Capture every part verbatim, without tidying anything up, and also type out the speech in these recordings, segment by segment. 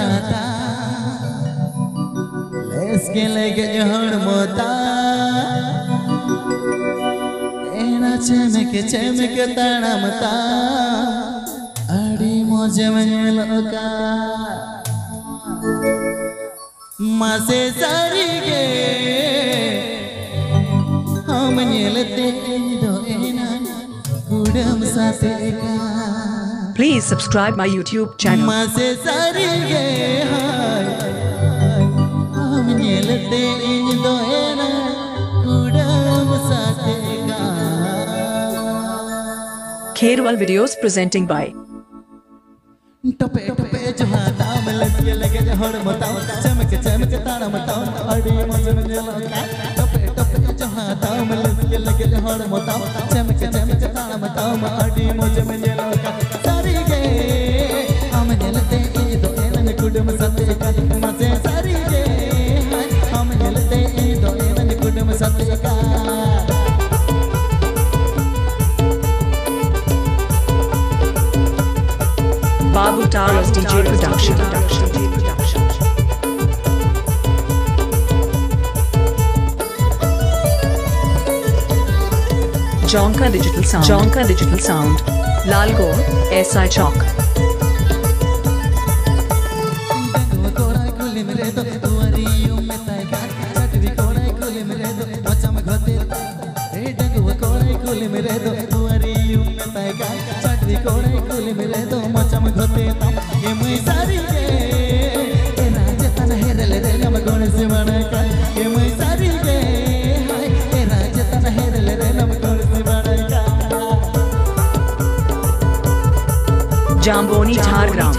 johata les ke lege johor mota ena chemek chemek tanamta adi moje meloka mase sarige हम येलते दो एना कुडम सातेका Please subscribe my YouTube channel. मसे सारिगे हाय हम येलते दो एना कुडम सातेका Kherwal videos presenting by टपे टपे जोहाता मलस के लगे जोहर मताओ चमक चमक तारा मताओ अड़ी मजन जलका टपे टपे जोहाता मलस के लगे जोहर मताओ चमक चमक तारा मताओ अड़ी मजन जलका सारी गे हम जलते दो एनन कुडम सते का मसे सारी गे हम जलते दो एनन कुडम सते का Babu Taras D J Production. Jonka Digital Sound. Jonka Digital Sound. Lalgor, S I Chowk. Jamboni Jhargram.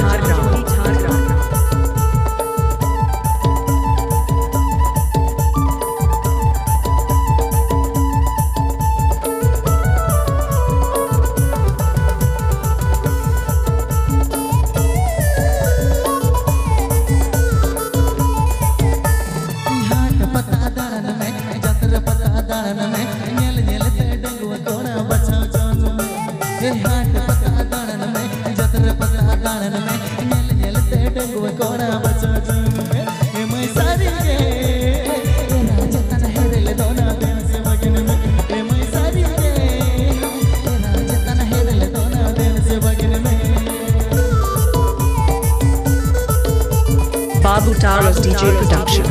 Babu Taras D J Production.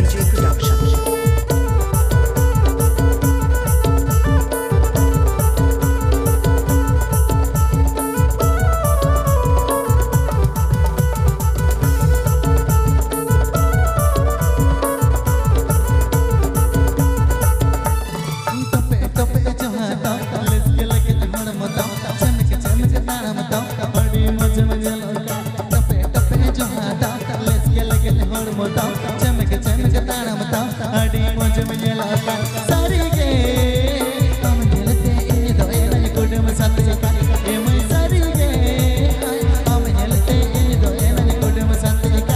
चमक चमक तारा मता अड़ी मौज में जलका सारी गे हम जलते दो एना कुडम सतेका ए मैं सारी गे हम जलते दो एना कुडम सतेका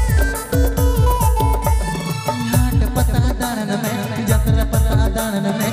में